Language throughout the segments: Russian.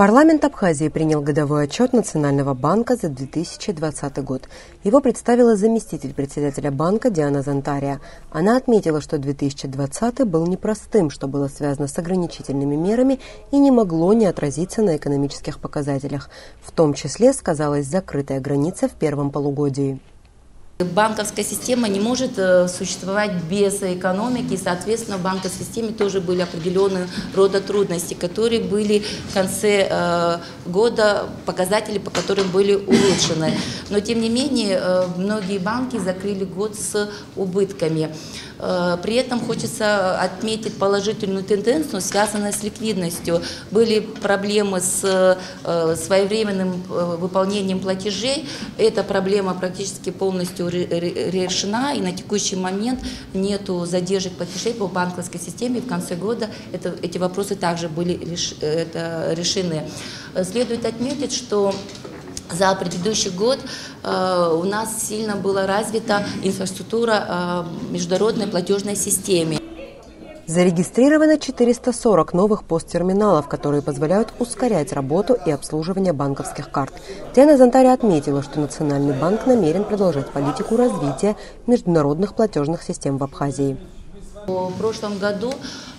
Парламент Абхазии принял годовой отчет Национального банка за 2020 год. Его представила заместитель председателя банка Диана Зантария. Она отметила, что 2020 был непростым, что было связано с ограничительными мерами и не могло не отразиться на экономических показателях. В том числе сказалась закрытая граница в первом полугодии. Банковская система не может существовать без экономики, и, соответственно, в банковской системе тоже были определенные рода трудности, которые были в конце года, показатели по которым были улучшены. Но, тем не менее, многие банки закрыли год с убытками. При этом хочется отметить положительную тенденцию, связанную с ликвидностью. Были проблемы с своевременным выполнением платежей. Эта проблема практически полностью решена, и на текущий момент нет задержек платежей по банковской системе. В конце года эти вопросы также были решены. Следует отметить, что за предыдущий год у нас сильно была развита инфраструктура международной платежной системы. Зарегистрировано 440 новых посттерминалов, которые позволяют ускорять работу и обслуживание банковских карт. Диана Зантария отметила, что Национальный банк намерен продолжать политику развития международных платежных систем в Абхазии. В прошлом году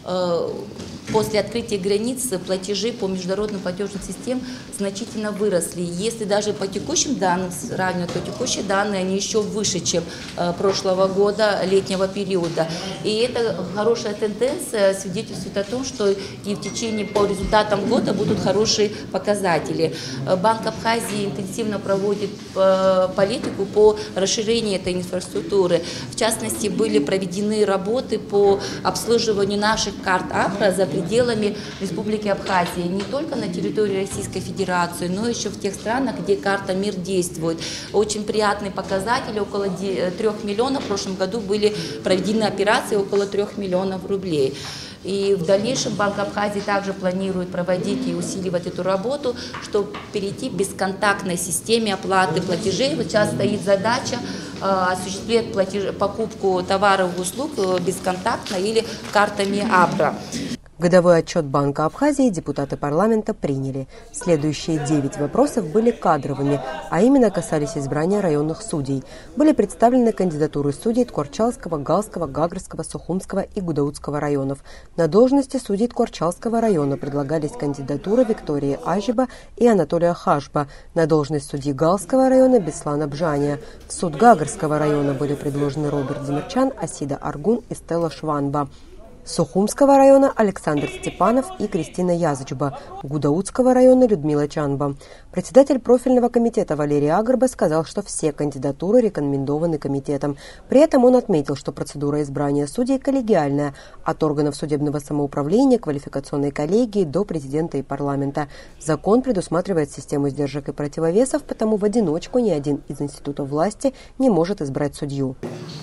после открытия границ платежи по международным платежным системам значительно выросли. Если даже по текущим данным сравнивать, то текущие данные они еще выше, чем прошлого года, летнего периода. И это хорошая тенденция свидетельствует о том, что и в течение по результатам года будут хорошие показатели. Банк Абхазии интенсивно проводит политику по расширению этой инфраструктуры. В частности, были проведены работы по обслуживанию наших карт АПРА за пределами Республики Абхазия, не только на территории Российской Федерации, но еще в тех странах, где карта МИР действует. Очень приятные показатели, около 3 миллионов в прошлом году были проведены операции, около 3 миллионов рублей. И в дальнейшем Банк Абхазии также планирует проводить и усиливать эту работу, чтобы перейти к бесконтактной системе оплаты платежей. Вот сейчас стоит задача осуществлять покупку товаров и услуг бесконтактно или картами АПРА. Годовой отчет Банка Абхазии депутаты парламента приняли. Следующие 9 вопросов были кадровыми, а именно касались избрания районных судей. Были представлены кандидатуры судей Ткорчалского, Галского, Гагрского, Сухумского и Гудаутского районов. На должности судей Ткорчалского района предлагались кандидатуры Виктории Ажиба и Анатолия Хашба. На должность судьи Галского района Беслана Бжания. В суд Гагрского района были предложены Роберт Демирчан, Асида Аргун и Стелла Шванба. Сухумского района Александр Степанов и Кристина Язычба, Гудаутского района Людмила Чанба. Председатель профильного комитета Валерий Агарба сказал, что все кандидатуры рекомендованы комитетом. При этом он отметил, что процедура избрания судей коллегиальная, от органов судебного самоуправления, квалификационной коллегии до президента и парламента. Закон предусматривает систему сдержек и противовесов, потому в одиночку ни один из институтов власти не может избрать судью.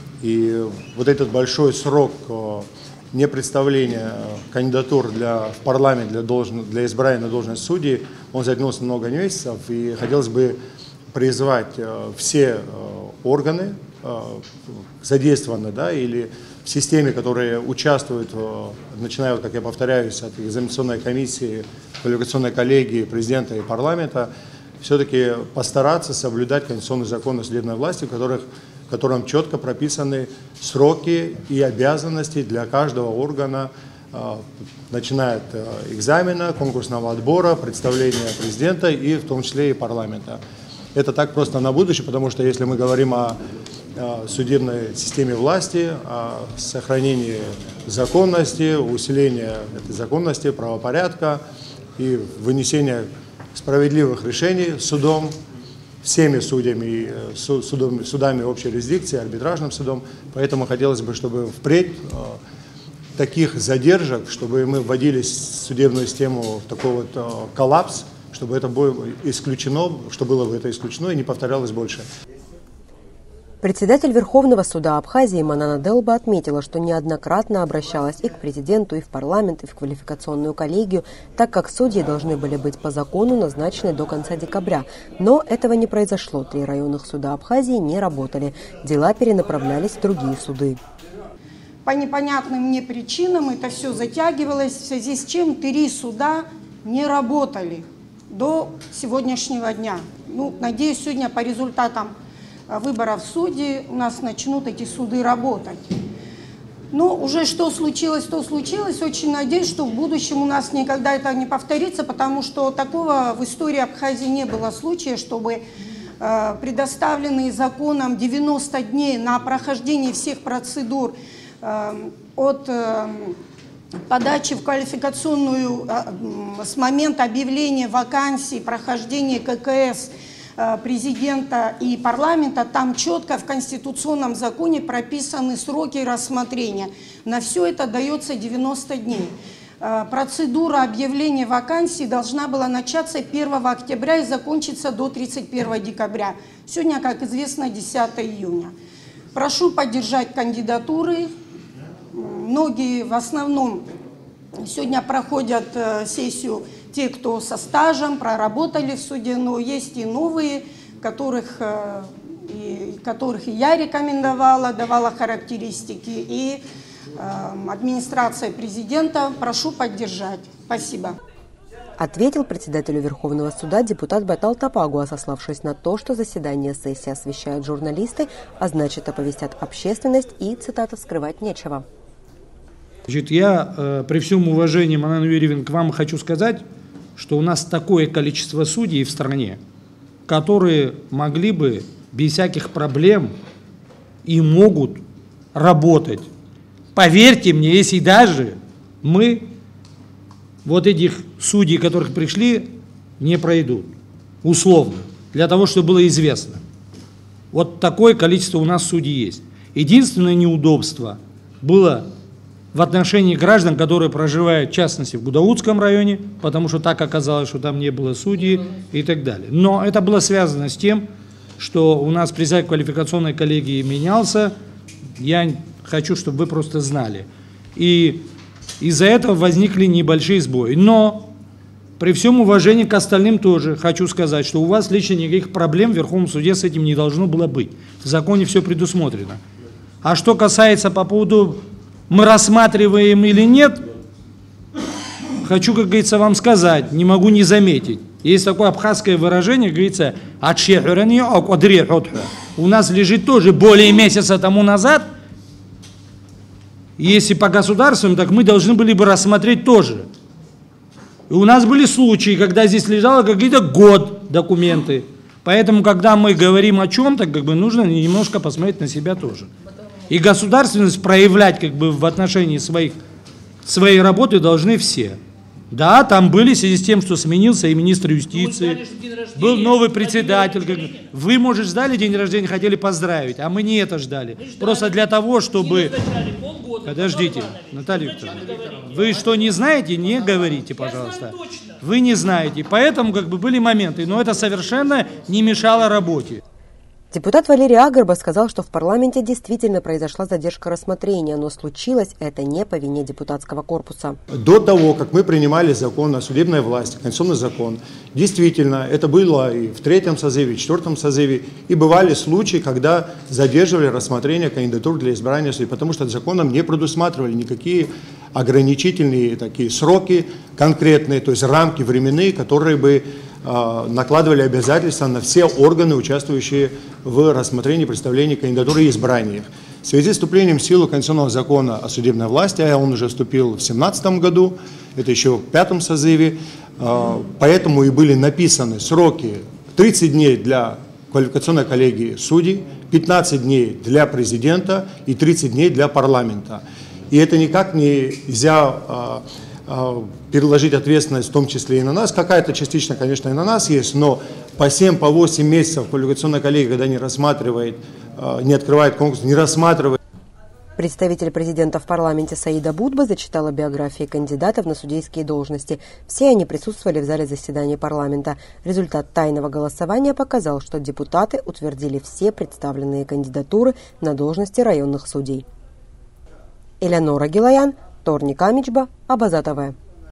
И вот этот большой срок не представление кандидатур в парламент для избрания на должность судей, он затянулся много месяцев, и хотелось бы призвать все органы, задействованные, или в системе, которые участвуют, начиная, как я повторяюсь, от экзаменационной комиссии, квалификационной коллегии, президента и парламента, все-таки постараться соблюдать конституционный закон о судебной власти, в котором четко прописаны сроки и обязанности для каждого органа, начиная от экзамена, конкурсного отбора, представления президента и в том числе и парламента. Это так просто на будущее, потому что если мы говорим о судебной системе власти, о сохранении законности, усилении этой законности, правопорядка и вынесения справедливых решений судом, всеми судьями, судами общей юрисдикции, арбитражным судом. Поэтому хотелось бы, чтобы впредь таких задержек, чтобы мы вводили судебную систему в такой вот коллапс, чтобы это было исключено, и не повторялось больше. Председатель Верховного суда Абхазии Манана Делба отметила, что неоднократно обращалась и к президенту, и в парламент, и в квалификационную коллегию, так как судьи должны были быть по закону назначены до конца декабря. Но этого не произошло. 3 районных суда Абхазии не работали. Дела перенаправлялись в другие суды. По непонятным мне причинам это все затягивалось, в связи с чем 3 суда не работали. до сегодняшнего дня. Ну, надеюсь, сегодня по результатам выборов судей у нас начнут эти суды работать. Но уже что случилось, то случилось. Очень надеюсь, что в будущем у нас никогда это не повторится, потому что такого в истории Абхазии не было случая, чтобы предоставленные законом 90 дней на прохождение всех процедур от подачи в квалификационную с момента объявления вакансий, прохождения ККС президента и парламента, там четко в конституционном законе прописаны сроки рассмотрения. На все это дается 90 дней. Процедура объявления вакансий должна была начаться 1 октября и закончиться до 31 декабря. Сегодня, как известно, 10 июня. Прошу поддержать кандидатуры. Многие, в основном, сегодня проходят сессию те, кто со стажем, проработали в суде, но есть и новые, которых и я рекомендовала, давала характеристики, и администрация президента. Прошу поддержать. Спасибо. Ответил председателю Верховного суда депутат Байтал Тапагуа, сославшись на то, что заседание сессии освещают журналисты, а значит оповестят общественность и, цитата, скрывать нечего. Значит, я при всем уважении, Манан Юрьевна, к вам хочу сказать, что у нас такое количество судей в стране, которые могли бы без всяких проблем и могут работать. Поверьте мне, если даже мы вот этих судей, которых пришли, не пройдут, условно, для того, чтобы было известно. Вот такое количество у нас судей есть. Единственное неудобство было в отношении граждан, которые проживают, в частности, в Гудаутском районе, потому что так оказалось, что там не было судей и так далее. Но это было связано с тем, что у нас председатель квалификационной коллегии менялся. Я хочу, чтобы вы просто знали. И из-за этого возникли небольшие сбои. Но при всем уважении к остальным тоже хочу сказать, что у вас лично никаких проблем в Верховном суде с этим не должно было быть. В законе все предусмотрено. А что касается по поводу мы рассматриваем или нет, хочу, как говорится, вам сказать, не могу не заметить. Есть такое абхазское выражение, говорится, у нас лежит тоже более месяца тому назад. Если по государствам, так мы должны были бы рассмотреть тоже. И у нас были случаи, когда здесь лежало какие-то год документы. Поэтому, когда мы говорим о чем-то, как бы нужно немножко посмотреть на себя тоже. И государственность проявлять как бы в отношении своей работы должны все. Да, там были в связи с тем, что сменился и министр юстиции, был новый председатель. Вы, может, ждали день рождения, хотели поздравить, а мы не это ждали. Просто для того, чтобы... Подождите, Наталья Викторовна, вы что, не знаете, не говорите, пожалуйста. Вы не знаете, поэтому как бы были моменты, но это совершенно не мешало работе. Депутат Валерий Агарба сказал, что в парламенте действительно произошла задержка рассмотрения, но случилось это не по вине депутатского корпуса. До того, как мы принимали закон о судебной власти, конституционный закон, действительно, это было и в 3-м созыве, и в 4-м созыве, и бывали случаи, когда задерживали рассмотрение кандидатур для избрания судей, потому что законом не предусматривали никакие ограничительные такие сроки конкретные, то есть рамки временные, которые бы накладывали обязательства на все органы, участвующие в рассмотрении, представлении кандидатуры и избраниях. В связи с вступлением в силу конституционного закона о судебной власти, а он уже вступил в 2017 году, это еще в 5-м созыве, поэтому и были написаны сроки 30 дней для квалификационной коллегии судей, 15 дней для президента и 30 дней для парламента. И это никак нельзя переложить ответственность в том числе и на нас. Какая-то частично, конечно, и на нас есть, но по 7-8 месяцев квалификационная коллегия, когда не рассматривает, не открывает конкурс, не рассматривает. Представитель президента в парламенте Саида Будба зачитала биографии кандидатов на судейские должности. Все они присутствовали в зале заседания парламента. Результат тайного голосования показал, что депутаты утвердили все представленные кандидатуры на должности районных судей. Элеонора Гилаян, Торник Амичба, Абаза ТВ.